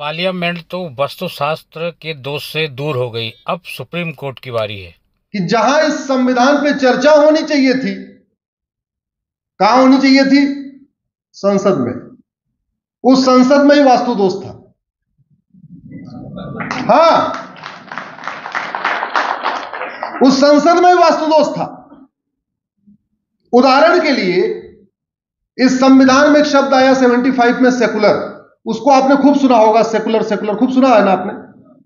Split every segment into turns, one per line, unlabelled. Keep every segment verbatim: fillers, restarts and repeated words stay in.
Parliament तो वास्तुशास्त्र के दोष से दूर हो गई, अब सुप्रीम कोर्ट की बारी है।
कि जहां इस संविधान पे चर्चा होनी चाहिए थी, कहां होनी चाहिए थी? संसद में। उस संसद में ही वास्तु दोष था। हां, उस संसद में ही वास्तु दोष था। उदाहरण के लिए इस संविधान में एक शब्द आया पचहत्तर में, सेकुलर। उसको आपने खूब सुना होगा, सेकुलर सेकुलर खूब सुना है ना आपने?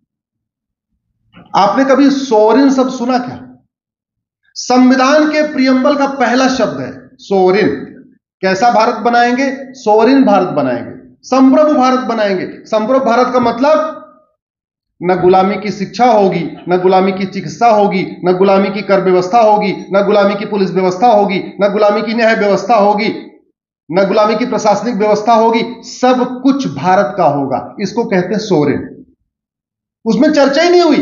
आपने कभी सोवरिन शब्द सुना क्या? संविधान के प्रियम्बल का पहला शब्द है सोवरिन। कैसा भारत बनाएंगे? सोवरिन भारत बनाएंगे, संप्रभु भारत बनाएंगे। संप्रभु भारत का मतलब न गुलामी की शिक्षा होगी, न गुलामी की चिकित्सा होगी, न गुलामी की कर व्यवस्था होगी, न गुलामी की पुलिस व्यवस्था होगी, न गुलामी की न्याय व्यवस्था होगी, न गुलामी की प्रशासनिक व्यवस्था होगी। सब कुछ भारत का होगा। इसको कहते हैं सोवरिन। उसमें चर्चा ही नहीं हुई।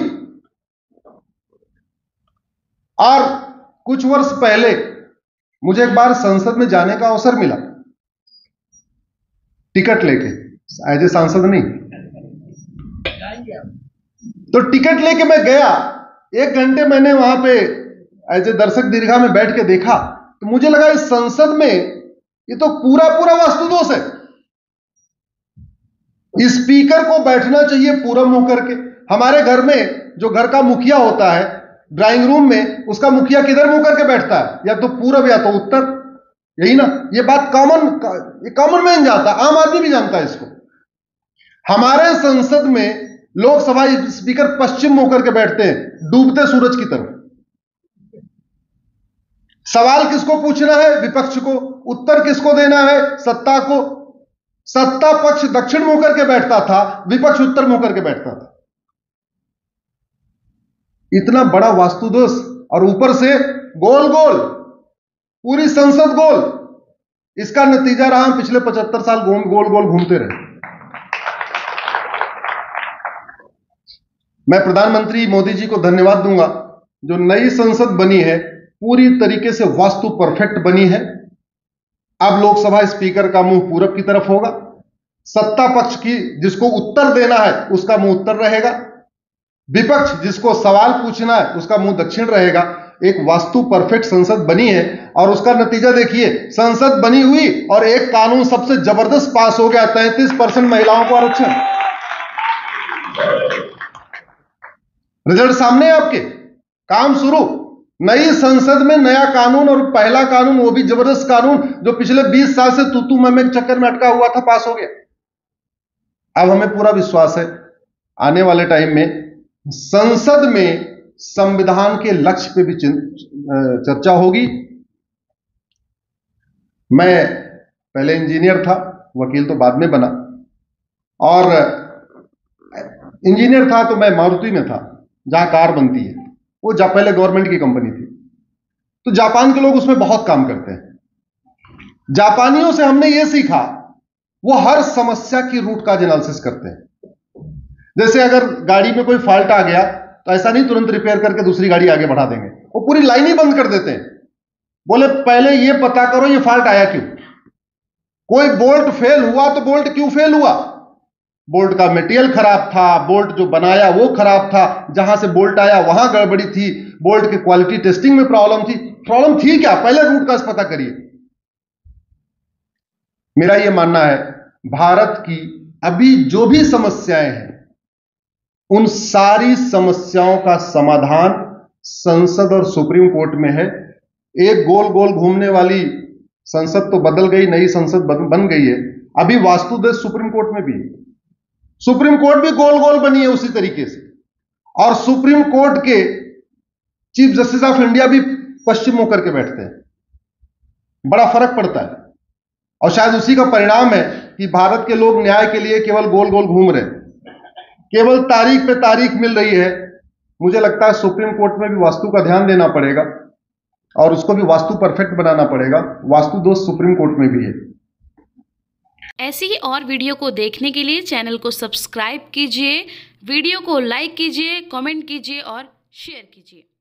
और कुछ वर्ष पहले मुझे एक बार संसद में जाने का अवसर मिला, टिकट लेके, एज ए सांसद नहीं, तो टिकट लेके मैं गया। एक घंटे मैंने वहां पे एज ए दर्शक दीर्घा में बैठ के देखा, तो मुझे लगा इस संसद में ये तो पूरा पूरा वास्तुदोष है। स्पीकर को बैठना चाहिए पूरब मुंह करके। हमारे घर में जो घर का मुखिया होता है, ड्राइंग रूम में उसका मुखिया किधर मुंह करके बैठता है? या तो पूरब या तो उत्तर, यही ना? ये बात कॉमन ये कॉमन मैन जानता है, आम आदमी भी जानता है इसको। हमारे संसद में लोकसभा स्पीकर पश्चिम मुंह करके बैठते हैं, डूबते सूरज की तरफ। सवाल किसको पूछना है? विपक्ष को। उत्तर किसको देना है? सत्ता को। सत्ता पक्ष दक्षिण मुंह करके बैठता था, विपक्ष उत्तर मुंह करके बैठता था। इतना बड़ा वास्तुदोष, और ऊपर से गोल गोल, पूरी संसद गोल। इसका नतीजा रहा हम पिछले पचहत्तर साल गोल गोल गोल घूमते रहे। मैं प्रधानमंत्री मोदी जी को धन्यवाद दूंगा, जो नई संसद बनी है पूरी तरीके से वास्तु परफेक्ट बनी है। अब लोकसभा स्पीकर का मुंह पूरब की तरफ होगा, सत्ता पक्ष की जिसको उत्तर देना है उसका मुंह उत्तर रहेगा, विपक्ष जिसको सवाल पूछना है उसका मुंह दक्षिण रहेगा। एक वास्तु परफेक्ट संसद बनी है, और उसका नतीजा देखिए, संसद बनी हुई और एक कानून सबसे जबरदस्त पास हो गया, तैंतीस परसेंट महिलाओं को आरक्षण। रिजल्ट सामने है आपके, काम शुरू। नई संसद में नया कानून, और पहला कानून वो भी जबरदस्त कानून जो पिछले बीस साल से तूतू मैं के चक्कर में अटका हुआ था, पास हो गया। अब हमें पूरा विश्वास है आने वाले टाइम में संसद में संविधान के लक्ष्य पे भी चर्चा होगी। मैं पहले इंजीनियर था, वकील तो बाद में बना, और इंजीनियर था तो मैं मारुति में था, जहां कार बनती है। वो जा पहले गवर्नमेंट की कंपनी थी, तो जापान के लोग उसमें बहुत काम करते हैं। जापानियों से हमने ये सीखा, वो हर समस्या की रूट काज एनालिसिस करते हैं। जैसे अगर गाड़ी में कोई फॉल्ट आ गया तो ऐसा नहीं तुरंत रिपेयर करके दूसरी गाड़ी आगे बढ़ा देंगे, वो पूरी लाइन ही बंद कर देते हैं। बोले पहले ये पता करो ये फॉल्ट आया क्यों। कोई बोल्ट फेल हुआ तो बोल्ट क्यों फेल हुआ? बोल्ट का मटेरियल खराब था, बोल्ट जो बनाया वो खराब था, जहां से बोल्ट आया वहां गड़बड़ी थी, बोल्ट की क्वालिटी टेस्टिंग में प्रॉब्लम थी। प्रॉब्लम थी क्या, पहले रूट काज पता करिए। मेरा यह मानना है, भारत की अभी जो भी समस्याएं हैं, उन सारी समस्याओं का समाधान संसद और सुप्रीम कोर्ट में है। एक गोल गोल घूमने वाली संसद तो बदल गई, नई संसद बन गई है। अभी वास्तुदोष सुप्रीम कोर्ट में भी है। सुप्रीम कोर्ट भी गोल गोल बनी है उसी तरीके से, और सुप्रीम कोर्ट के चीफ जस्टिस ऑफ इंडिया भी पश्चिम होकर के बैठते हैं। बड़ा फर्क पड़ता है, और शायद उसी का परिणाम है कि भारत के लोग न्याय के लिए केवल गोल गोल घूम रहे हैं, केवल तारीख पे तारीख मिल रही है। मुझे लगता है सुप्रीम कोर्ट में भी वास्तु का ध्यान देना पड़ेगा, और उसको भी वास्तु परफेक्ट बनाना पड़ेगा। वास्तु दोष सुप्रीम कोर्ट में भी है।
ऐसी ही और वीडियो को देखने के लिए चैनल को सब्सक्राइब कीजिए, वीडियो को लाइक कीजिए, कमेंट कीजिए और शेयर कीजिए।